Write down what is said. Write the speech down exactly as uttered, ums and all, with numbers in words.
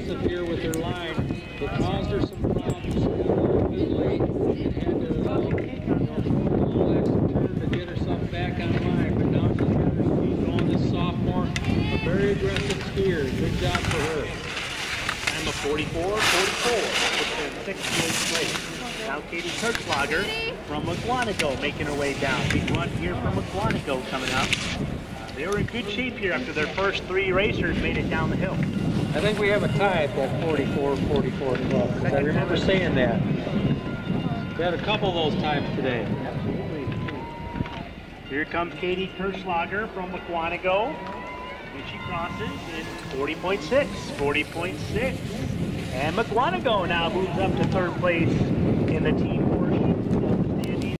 aggressive here with her line. It caused her some problems. She got a little bit late and had to, uh, you know, throw a little extra turn to get herself back on line. But now she's got her speed going. This sophomore, a very aggressive skier. Good job for her. I'm a forty-four forty-four. It's in sixty-eighth place. Now Katie Kirchlager from McWanago making her way down. Big run here from McWanago coming up. They were in good shape here after their first three racers made it down the hill. I think we have a tie at that forty-four forty-four club. I remember saying that. We had a couple of those times today. Here comes Katie Kirchlager from McWanago. And she crosses in forty point six, forty point six. And McWanago now moves up to third place in the team